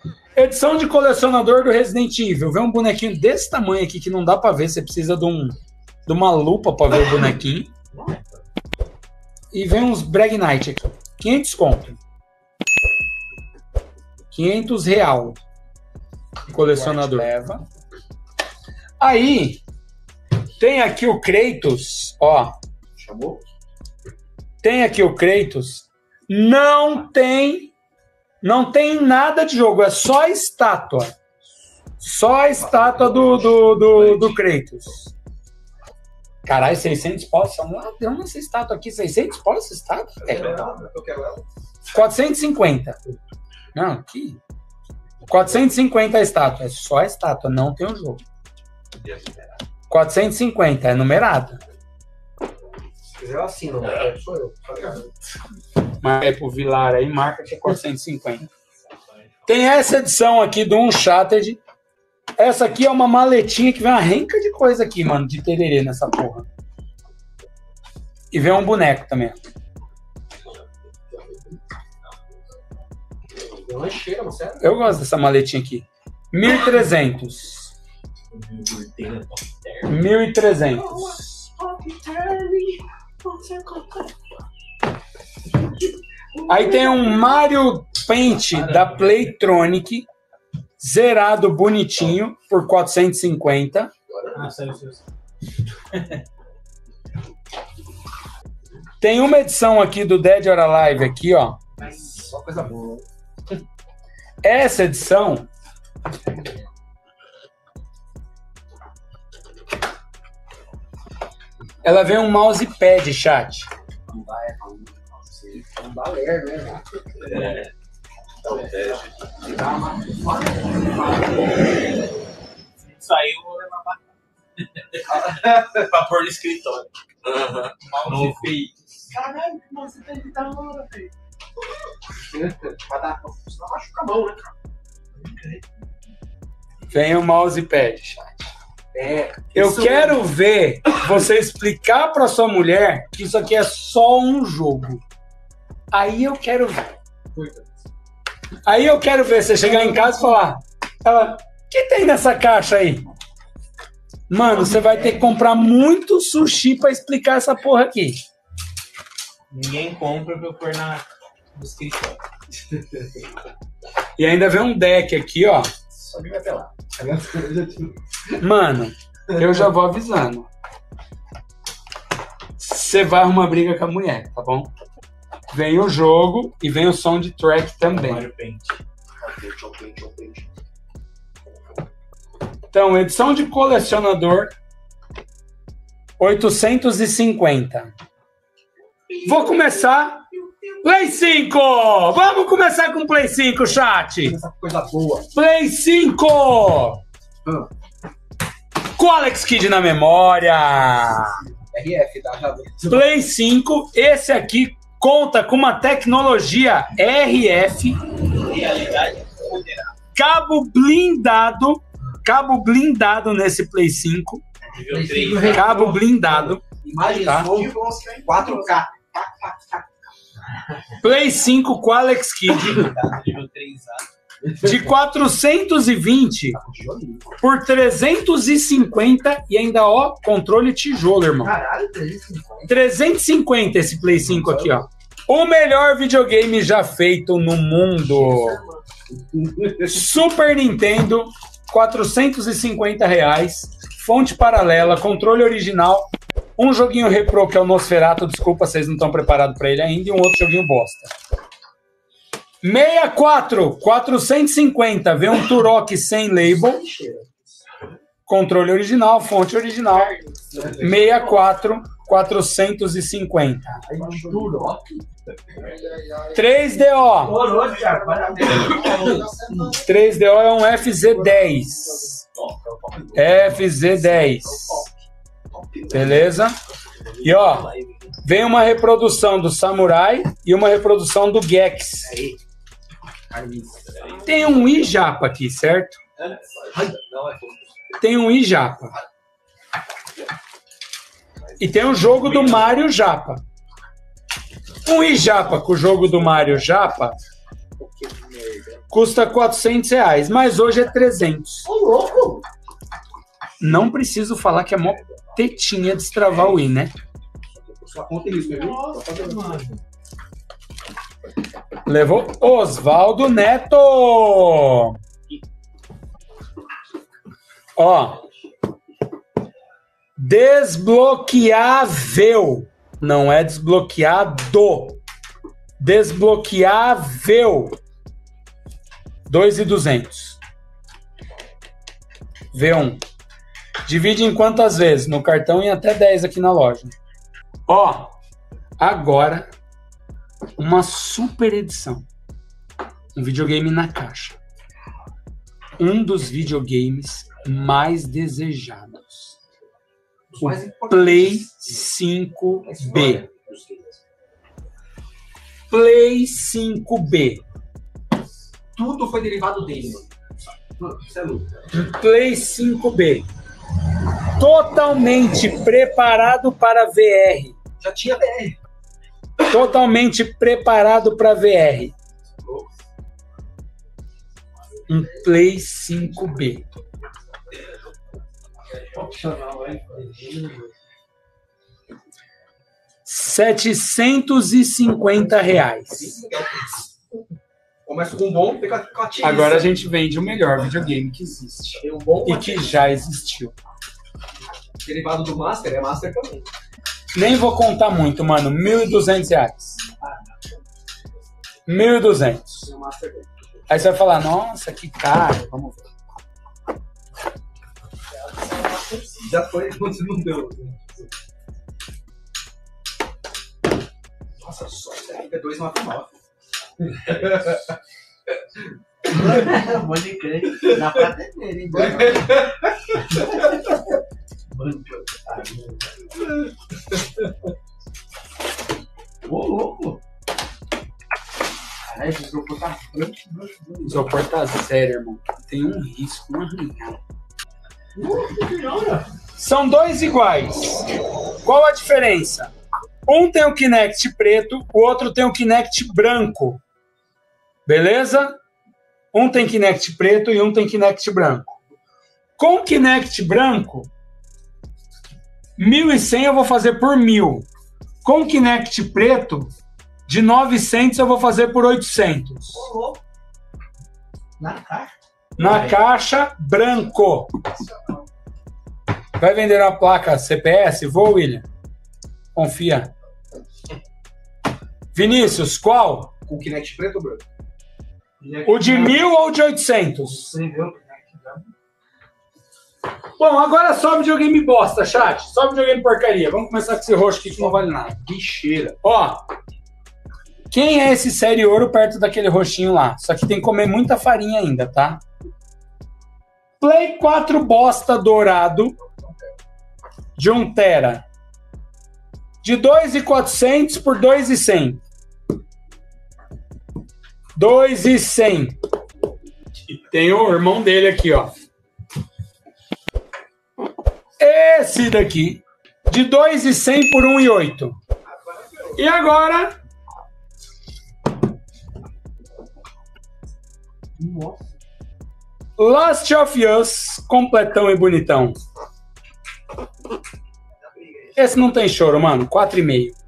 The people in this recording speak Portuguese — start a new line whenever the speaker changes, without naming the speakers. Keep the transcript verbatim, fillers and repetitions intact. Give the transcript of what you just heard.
Edição de colecionador do Resident Evil. Vê um bonequinho desse tamanho aqui que não dá pra ver. Você precisa de, um, de uma lupa pra ver o bonequinho. E vem uns Brag Knight aqui. quinhentos conto. quinhentos real. Colecionador. Leva. Aí, tem aqui o Kratos. Ó.
Chamou?
Tem aqui o Kratos. Não tem... Não tem nada de jogo, é só a estátua. Só a estátua do, do, do, do Kratos. Caralho, seiscentos paus? São ladrão nessa estátua aqui. seiscentos paus essa estátua? É.
Eu quero ela.
quatrocentos e cinquenta. Não, aqui. quatrocentos e cinquenta a estátua. É só a estátua, não tem o jogo. quatrocentos e cinquenta, é numerado.
Se quiser eu assino, né? Sou eu.
Marca aí pro Vilar aí, marca que é quatrocentos e cinquenta. Tem essa edição aqui do Uncharted. Essa aqui é uma maletinha que vem uma renca de coisa aqui, mano, de tererê nessa porra. E vem um boneco também. Eu gosto dessa maletinha aqui. mil e trezentos. mil e trezentos. Aí tem um Mario Paint da Playtronic, zerado bonitinho, por quatrocentos e cinquenta.
Ah, sério, sério.
Tem uma edição aqui do Dead or Alive aqui, ó.
Só coisa boa.
Essa edição ela vem um mousepad, chat.
Não dá, é não dá ler, né?
É. Saiu, vou levar pra pra pôr no escritório.
Uhum.
Novo.
Caralho, que mousepad de da hora, velho. Vai dar, senão machuca a mão, né, cara?
Vem o mousepad, chat.
É,
Eu quero ver você explicar pra sua mulher que isso aqui é só um jogo. Aí eu quero ver. Aí eu quero ver você chegar em casa e falar: ela, o que tem nessa caixa aí? Mano, você vai ter que comprar muito sushi pra explicar essa porra aqui.
Ninguém compra pra eu pôr na no escritório.
E ainda vem um deck aqui, ó.
Só me vai pelar.
Mano, eu já vou avisando. Você vai arrumar briga com a mulher, tá bom? Vem o jogo e vem o soundtrack também.
Mario Paint.
Então, edição de colecionador, oitocentos e cinquenta. Vou começar... Play cinco! Vamos começar com Play cinco, chat!
Essa coisa boa.
Play cinco!
Hum.
Com Alex Kidd na memória!
R F, tá? Já vi.
Play cinco, esse aqui conta com uma tecnologia R F,
Realidade moderada.
cabo blindado, cabo blindado nesse Play cinco,
Nível três.
cabo blindado,
Imagem
tá?
som quatro K.
Play cinco com Alex Kidd,
Nível três A.
de quatrocentos e vinte por trezentos e cinquenta e ainda, ó, controle tijolo, irmão.
Caralho, trezentos e cinquenta.
trezentos e cinquenta esse Play cinco aqui, ó. O melhor videogame já feito no mundo. Super Nintendo, quatrocentos e cinquenta reais. Fonte paralela, controle original. Um joguinho repro que é o Nosferatu. Desculpa, vocês não estão preparados para ele ainda. E um outro joguinho bosta. sessenta e quatro, quatrocentos e cinquenta. Vem um Turok sem label. Controle original, fonte original. sessenta e quatro, quatrocentos e cinquenta. três D O.
Boa noite, cara. Parabéns.
três D O é um F Z dez. F Z dez. Beleza? E ó, vem uma reprodução do Samurai e uma reprodução do Gex. Tem um I-Japa aqui, certo? Tem um I-Japa. E tem um jogo do Mario Japa. Um I-Japa com o jogo do Mario Japa custa quatrocentos reais, mas hoje é trezentos.
Ô, louco!
Não preciso falar que é mó tetinha destravar o Wii, né?
Só conta isso, viu? Nossa, mano.
Levou Osvaldo Neto. Ó. Desbloqueável. Não é desbloqueado. Desbloqueável. dois mil e duzentos. V um. Divide em quantas vezes? No cartão e até dez aqui na loja. Ó. Agora, uma super edição. Um videogame na caixa. Um dos videogames mais desejados. O Play cinco B. Play cinco B.
Tudo foi derivado dele, mano. Isso é louco.
Play cinco B. Totalmente preparado para V R.
Já tinha V R.
Totalmente preparado para V R. Um Play cinco B.
Opcional, hein?
setecentos e cinquenta reais.
Começa com um bom, fica com a tia.
Agora a gente vende o melhor videogame que existe.
Tem um bom
E que já existiu.
derivado do Master, é Master também.
Nem vou contar muito, mano. mil e duzentos reais. mil e duzentos.
É o Master dele.
Aí você vai falar, nossa, que caro. Vamos ver.
Já foi, quando não deu. Nossa, só isso aí é dois nove nove.
Pode crer. Dá pra atender, hein? Ô, louco. Caralho, esse isopor tá branco, branco, branco.
Isopor tá sério, irmão. Tem um risco, um arranhado. São dois iguais. Qual a diferença? Um tem o Kinect preto, o outro tem o Kinect branco. Beleza? Um tem Kinect preto e um tem Kinect branco. Com o Kinect branco, mil e cem eu vou fazer por mil. Com o Kinect preto, de novecentos eu vou fazer por oitocentos.
Na caixa?
Na caixa, branco. Vai vender uma placa C P S? Vou, William. Confia. Vinícius, qual?
Com o Kinect preto ou branco?
O de mil ou o de oitocentos?
Você viu?
Bom, agora só videogame bosta, chat. Só videogame porcaria. Vamos começar com esse roxo aqui que não vale nada.
Bicheira.
Ó. Quem é esse série ouro perto daquele roxinho lá? Só que tem que comer muita farinha ainda, tá? Play quatro bosta dourado de um tera. De dois mil e quatrocentos por dois mil e cem. dois mil e cem. E tem o irmão dele aqui, ó. Esse daqui. De dois mil e cem por um mil e oito. E agora...
Nossa.
Last of Us, completão e bonitão. Esse não tem choro, mano. quatro e meio.